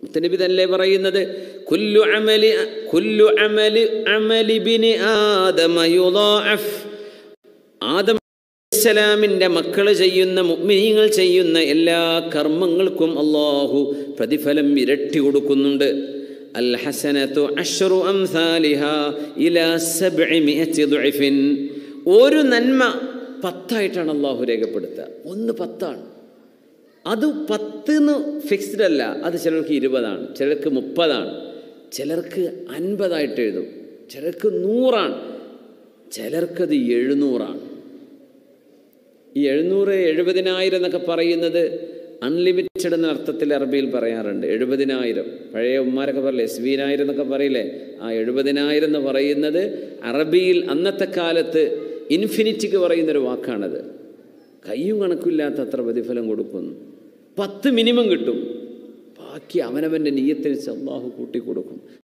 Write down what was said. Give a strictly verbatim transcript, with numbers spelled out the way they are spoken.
നബി തന്നെ പറയുന്നത് കുല്ലു അമലി കുല്ലു അമലി അമലി ബിനി ആദമ യുദാഅഫ്. ആദം അലൈഹിസ്സലാമിൻ്റെ മക്കൾ ചെയ്യുന്ന മുഅ്മിനീങ്ങൾ ചെയ്യുന്ന എല്ലാ കർമ്മങ്ങൾക്കും അല്ലാഹു പ്രതിഫലം ഇരട്ടി കൊടുക്കുന്നുണ്ട്. അൽ ഹസനതു അശ്റു അംസാലിഹാ ഇലാ സബ്ഇമിഅതി ദുഇഫിൻ. ഒരു നന്മ പത്തായിട്ടാണ് അല്ലാഹു രേഖപ്പെടുത്തുക. ഒന്ന് പത്താണ്. അത് പത്തെന്ന് ഫിക്സ്ഡ് അല്ല. അത് ചിലർക്ക് ഇരുപതാണ്, ചിലർക്ക് മുപ്പതാണ്, ചിലർക്ക് അൻപതായിട്ട് എഴുതും, ചിലർക്ക് നൂറാണ്, ചിലർക്കത് എഴുന്നൂറാണ്. ഈ എഴുന്നൂറ് എഴുപതിനായിരം എന്നൊക്കെ പറയുന്നത് അൺലിമിറ്റഡ് എന്ന അർത്ഥത്തിൽ അറബിയിൽ പറയാറുണ്ട്. എഴുപതിനായിരം പഴയ ഉമ്മാരൊക്കെ പറയില്ലേ, എസ്ബീനായിരം എന്നൊക്കെ പറയില്ലേ, ആ എഴുപതിനായിരം എന്ന് പറയുന്നത് അറബിയിൽ അന്നത്തെ കാലത്ത് ഇൻഫിനിറ്റിക്ക് പറയുന്നൊരു വാക്കാണത്. കയ്യും കണക്കില്ലാത്ത അത്ര പ്രതിഫലം കൊടുക്കുന്നു. പത്ത് മിനിമം കിട്ടും, ബാക്കി അവനവൻ്റെ നിയ്യത്തനുസരിച്ച് അല്ലാഹു കൂട്ടി കൊടുക്കും.